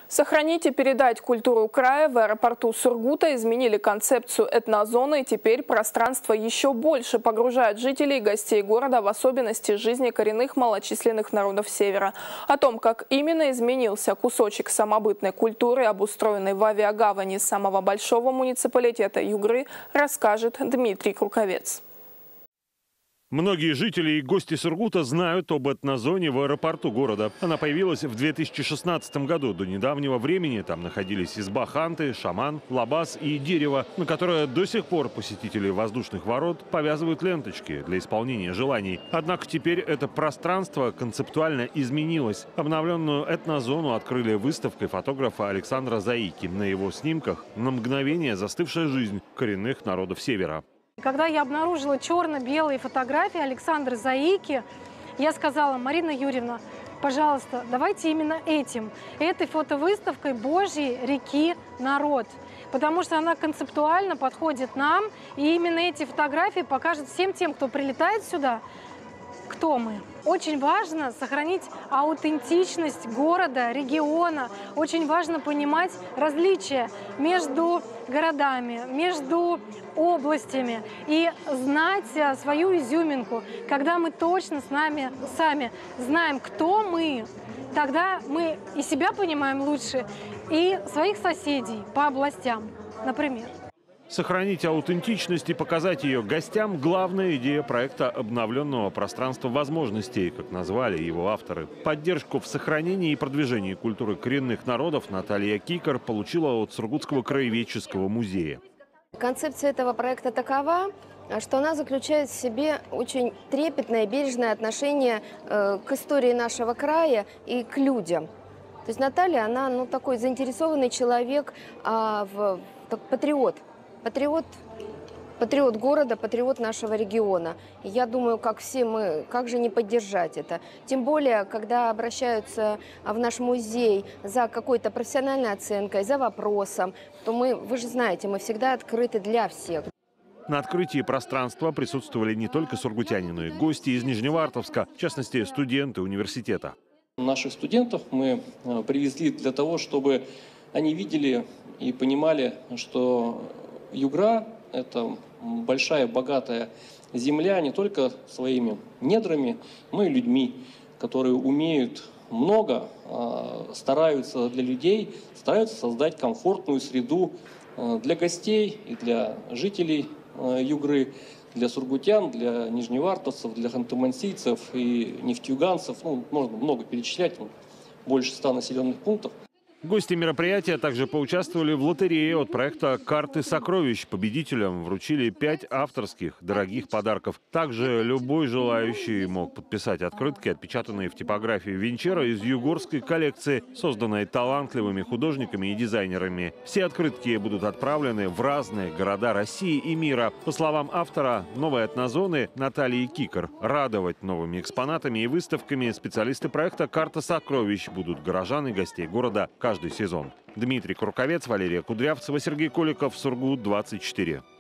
Сохранить и передать культуру края. В аэропорту Сургута изменили концепцию этнозоны, и теперь пространство еще больше погружает жителей и гостей города в особенности жизни коренных малочисленных народов Севера. О том, как именно изменился кусочек самобытной культуры, обустроенный в авиагавани самого большого муниципалитета Югры, расскажет Дмитрий Круковец. Многие жители и гости Сургута знают об этнозоне в аэропорту города. Она появилась в 2016 году. До недавнего времени там находились изба ханты, шаман, лабаз и дерево, на которое до сих пор посетители воздушных ворот повязывают ленточки для исполнения желаний. Однако теперь это пространство концептуально изменилось. Обновленную этнозону открыли выставкой фотографа Александра Заики. На его снимках на мгновение застывшая жизнь коренных народов Севера. Когда я обнаружила черно-белые фотографии Александра Заики, я сказала: Марина Юрьевна, пожалуйста, давайте именно этой фотовыставкой Божьей реки народ. Потому что она концептуально подходит нам, и именно эти фотографии покажут всем тем, кто прилетает сюда, кто мы. Очень важно сохранить аутентичность города, региона. Очень важно понимать различия между городами, между областями и знать свою изюминку. Когда мы точно сами знаем, кто мы, тогда мы и себя понимаем лучше, и своих соседей по областям, например. Сохранить аутентичность и показать ее гостям – главная идея проекта обновленного пространства возможностей, как назвали его авторы. Поддержку в сохранении и продвижении культуры коренных народов Наталья Кикар получила от Сургутского краеведческого музея. Концепция этого проекта такова, что она заключает в себе очень трепетное, бережное отношение к истории нашего края и к людям. То есть Наталья, она такой заинтересованный человек, патриот. Патриот города, патриот нашего региона. И я думаю, как все мы, как же не поддержать это? Тем более, когда обращаются в наш музей за какой-то профессиональной оценкой, за вопросом, то вы же знаете, мы всегда открыты для всех. На открытии пространства присутствовали не только сургутяне, но и гости из Нижневартовска, в частности, студенты университета. Наших студентов мы привезли для того, чтобы они видели и понимали, что Югра – это большая, богатая земля не только своими недрами, но и людьми, которые умеют много, стараются для людей, стараются создать комфортную среду для гостей и для жителей Югры, для сургутян, для нижневартовцев, для ханты-мансийцев и нефтеюганцев. Можно много перечислять, больше 100 населенных пунктов. Гости мероприятия также поучаствовали в лотерее от проекта «Карты сокровищ». Победителям вручили 5 авторских дорогих подарков. Также любой желающий мог подписать открытки, отпечатанные в типографии Венчера из югорской коллекции, созданной талантливыми художниками и дизайнерами. Все открытки будут отправлены в разные города России и мира. По словам автора новой этнозоны Натальи Кикар, радовать новыми экспонатами и выставками специалисты проекта «Карта сокровищ» будут горожан и гостей города каждый сезон. Дмитрий Круковец, Валерия Кудрявцева, Сергей Коликов, Сургут, 24.